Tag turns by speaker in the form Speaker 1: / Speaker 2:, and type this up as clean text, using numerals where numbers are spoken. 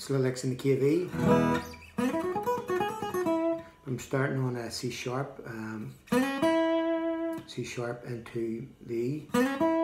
Speaker 1: slow licks in the key of E. I'm starting on a C sharp into the E.